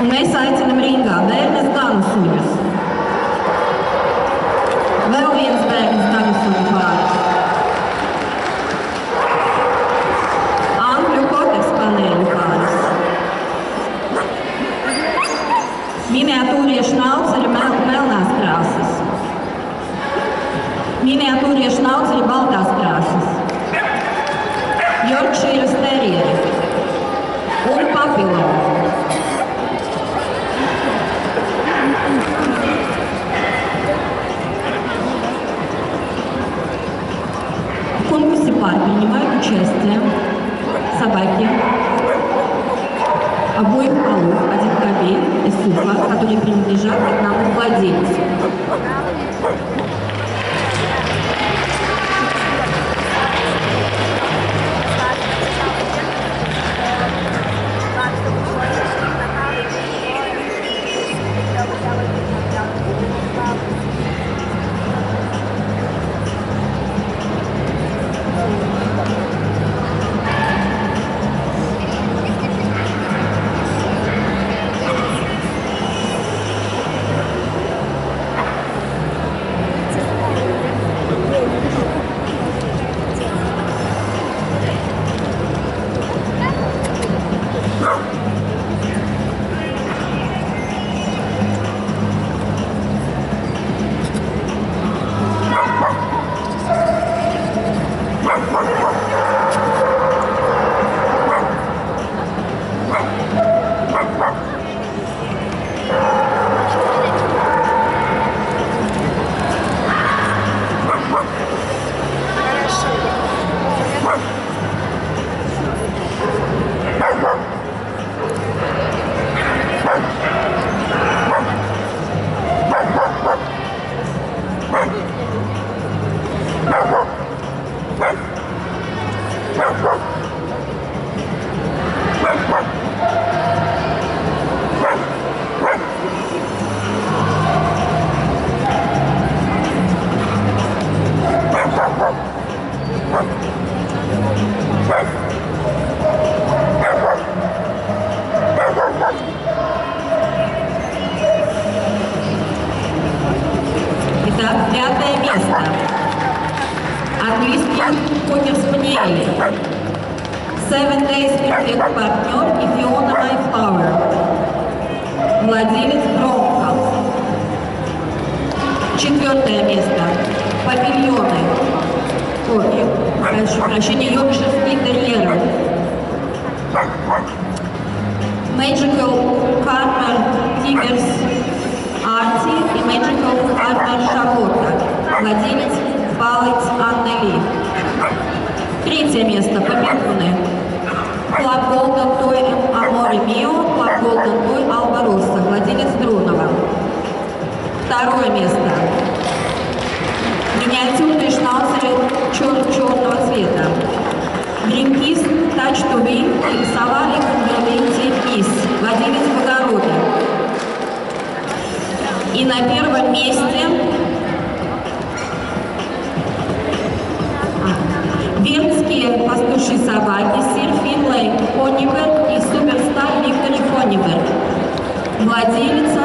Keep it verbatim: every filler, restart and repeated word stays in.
Un mēs aicinam ringā bērnes ganu suņus. Vēl viens bērnes ganu suņu pāris. Angļu koteks paneļu pāris. Miniatūriešu nauceri mel, melnās krāsas. Miniatūriešu nauceri baltās krāsas. Jorkšīras terieri un papiloni. В конкурсе пар принимают участие собаки обоих полов, один кобель и суфа, которые принадлежат одному владельцу. Итак, пятое место. Английский кокер-спаниели. Seven Days Perfect партнер и Fiona My Flower. Владелец Бронхаус. Четвертое место. Павильоны. Ой, прошу прощения, йоркширские терьеры. Magical Farmer Tigers Арти и Magical Farmer Шарлотта. Владелец Баллетс Аннели. Третье место. Павильоны. Club Golden Toy Amore Mio, Club Golden Toy Албароса. Владелец Дронова. Второе место. Миниатюрные шнауцеры чер черного цвета. Гринпис Touch to Win рисовали Гравити Мисс, владелец Богорода. И на первом месте венские пастушьи собаки Сир Финлей Фониберг и Суперстар Виктори Фониберг, владелец